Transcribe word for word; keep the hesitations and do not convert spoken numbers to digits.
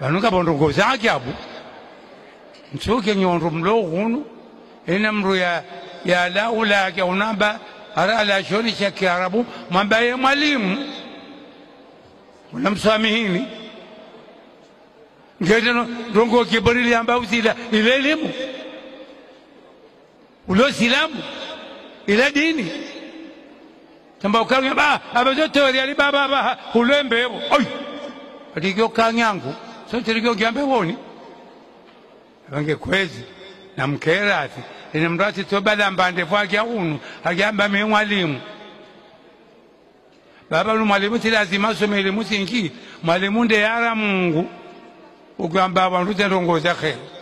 banuka bondongoza akyabu nsuke nyondo mlo hunu ina mru ya ya laula ya unamba ara la shoni cha Kiarabu mwambaye mwalimu unamsamihini ngedeno dongo kibarili amba usila ile elimu ulo silamu ile dini tamba ukanga ba abazoto ali baba ba ulembe oi atikyo kanyangu so tilikyo kiambe woni wange kwezi na mkerati ina mrati tobala mbande fwaki ya unu agamba me mwalimu baba lu mwalimu ti lazima some elimu singi mwalimu nde yara Mungu ugamba abantu terongoza khe